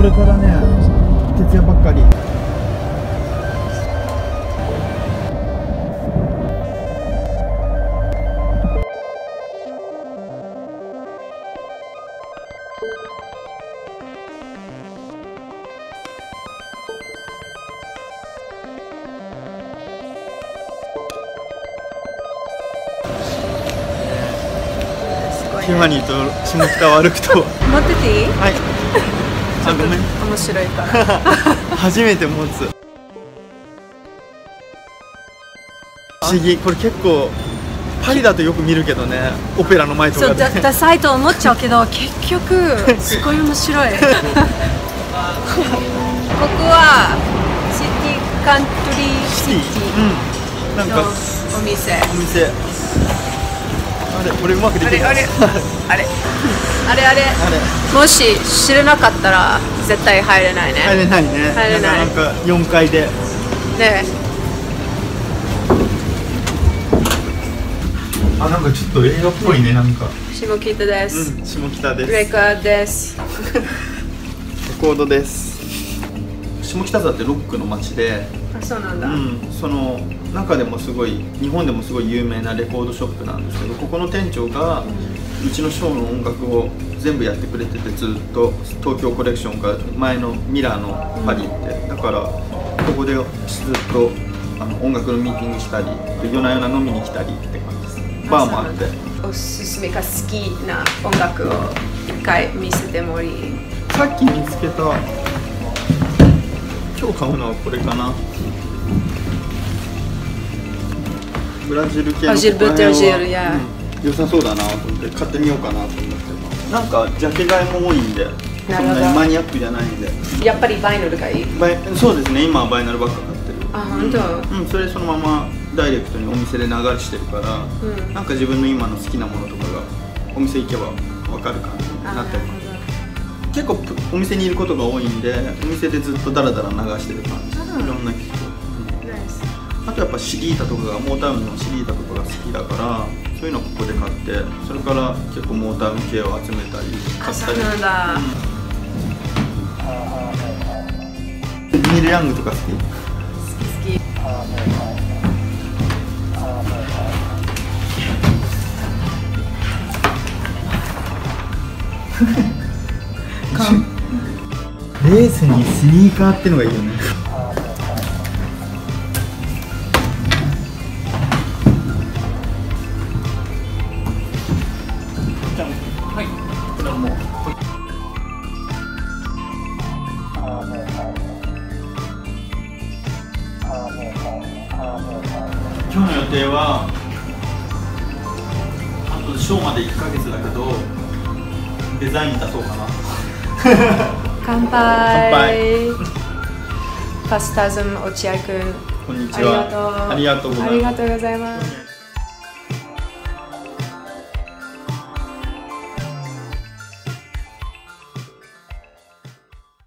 これからね、徹夜ばっかり。ティファニーと下北を歩くと持ってていい？ はい。あ、ごめん。 面白いから初めて持つ。不思議。これ結構パリだとよく見るけどね、オペラの前とかで。 そう、ダサいと思っちゃうけど結局すごい面白いここはシティカントリーシティなんかのお店。 あれ、これうまくできる。 あれもし知らなかったら絶対入れないね。 入れないね。 入れない。 なんか4階で。 ね。 あ、なんかちょっと映画っぽいね、なんか。 下北です。 下北です。 レカです。 レコードです。下北沢ってロックの街で、 あ、そうなんだ。 その中でもすごい、日本でもすごい有名なレコードショップなんですけど、ここの店長がうちのショーの音楽を全部やってくれてて、ずっと東京コレクションから前のミラーのパリって、だからここでずっと音楽のミーティングしたり、夜な夜な飲みに来たりって感じです。バーもあって。 おすすめか好きな音楽を一回見せてもいい？ さっき見つけた、今日買うのはこれかな。ブラジル系のブラジルや、 良さそうだなと思って買ってみようかなと思って。なんかジャケ買いも多いんで、そんなにマニアックじゃないんで。 やっぱりバイナルがいい？ そうですね、今はバイナルばっか買ってる。 あ、本当？ それそのままダイレクトにお店で流してるから、なんか自分の今の好きなものとかがお店行けば分かる感じになってます。結構お店にいることが多いんで、お店でずっとダラダラ流してる感じ。いろんな曲。あとやっぱシリータとかが、モータウンのシリータとかが好きだから、そういうのをここで買って、それから結構モータウン系を集めたり買ったり。 そうなんだ。 ニール・ヤングとか好き？ 好き。 レースにスニーカーってのがいいよね。はい、これはもう。今日の予定はあとショーまで1ヶ月だけど、デザイン出そうかな。 乾杯。パスタズム落合くん、 こんにちは。ありがとうございます。 ありがとうございます。